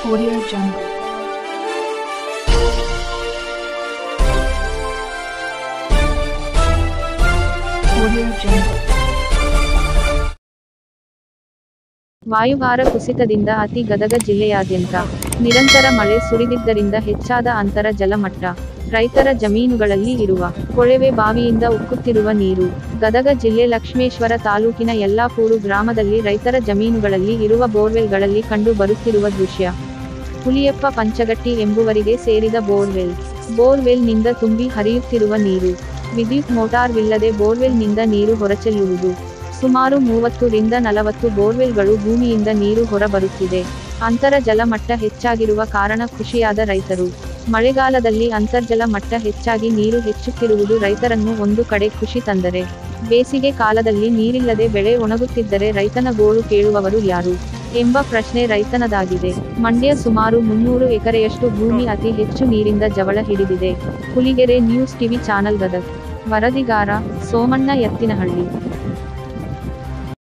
Audio Jungle. Audio Jungle. ವಾಯುಭಾರ ಕುಸಿತದಿಂದ ಗದಗ ಜಿಲ್ಲೆಯಾದ್ಯಂತ ನಿರಂತರ ಮಳೆ ಸುರಿದಿದ್ದರಿಂದ ಹೆಚ್ಚಾದ ಅಂತರ ಜಲಮಟ್ಟ. ರೈತರ ಜಮೀನುಗಳಲ್ಲಿ ಇರುವ ಕೊಳವೆ ಬಾವಿಯಿಂದ ಉಕ್ಕುತ್ತಿರುವ ನೀರು. ಗದಗ ಜಿಲ್ಲೆ ಲಕ್ಷ್ಮೇಶ್ವರ ತಾಲೂಕಿನ ಯಲ್ಲಾಪೂರು ಗ್ರಾಮದಲ್ಲಿ ರೈತರ ಜಮೀನುಗಳಲ್ಲಿ ಇರುವ ಬೋರ್ವೆಲ್ಗಳಲ್ಲಿ ಕಂಡು ಬರುತ್ತಿರುವ ದೃಶ್ಯ. ಹುಲಿಯಪ್ಪ ಪಂಚಗಟ್ಟಿ ಎಂಬುವರಿಗೆ ಸೇರಿದ ಬೋರ್ವೆಲ್ ನಿಂದ ತುಂಬಿ ಹರಿಯುತ್ತಿರುವ ನೀರು. ವಿದ್ಯುತ್ ಮೋಟಾರ್ವಿಲ್ಲದೆ ಬೋರ್ವೆಲ್ ನಿಂದ ನೀರು ಹೊರಚೆಲ್ಲುವುದು. ಸುಮಾರು 30 ರಿಂದ 40 ಬೋರ್ವೆಲ್ಗಳು ಭೂಮಿಯಿಂದ ನೀರು ಹೊರಬರುತ್ತಿದೆ. ಅಂತರ ಜಲಮಟ್ಟ ಹೆಚ್ಚಾಗಿರುವ ಕಾರಣ ಖುಷಿಯಾದ ರೈತರು. ಮಳೆಗಾಲದಲ್ಲಿ ಅಂತರ್ಜಲ ಮಟ್ಟ ಹೆಚ್ಚಾಗಿ ನೀರು ಹೆಚ್ಚುತ್ತಿರುವುದು ರೈತರನ್ನು ಒಂದು ಕಡೆ ಖುಷಿ ತಂದರೆ, ಬೇಸಿಗೆ ಕಾಲದಲ್ಲಿ ನೀರಿಲ್ಲದೆ ಬೆಳೆ ಒಣಗುತ್ತಿದ್ದರೆ ರೈತನ ಗೋಳು ಕೇಳುವವರು ಯಾರು ಎಂಬ ಪ್ರಶ್ನೆ ರೈತನದಾಗಿದೆ. ಮಂಡ್ಯ ಸುಮಾರು 300 ಎಕರೆಯಷ್ಟು ಭೂಮಿ ಅತಿ ಹೆಚ್ಚು ನೀರಿಂದ ಜವಳ ಹಿಡಿದಿದೆ. Huligere news TV channel Gadag. ವರದಿಗಾರ ಸೋಮಣ್ಣ ಎತ್ತಿನಹಳ್ಳಿ.